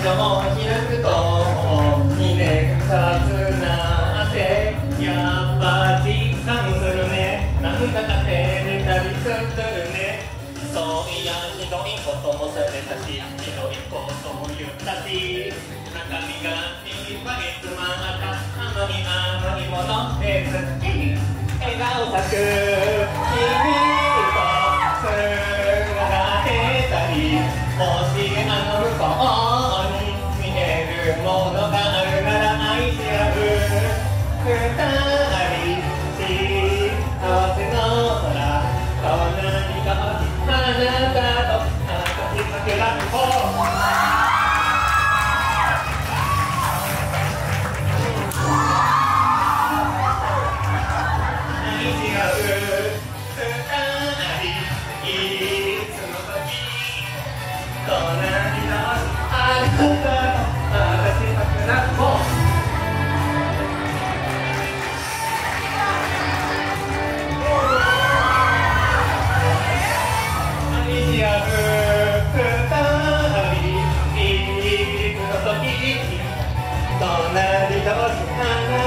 を開くと2年経つなってやっぱ実感するね。なんだか照れたりするね。そういやひどいこともされたし、ひどいことも言ったし、中身がいっぱい詰まった甘い甘いものです。笑顔咲く君と繋がってたり、もしあの向こうに見えるものがあるなら愛し合う二人幸せの空、こんなにかあなたと私桜を愛し合う二人、いつの時隣のあなたと私桜を愛し合う二人、いつの時隣のあなた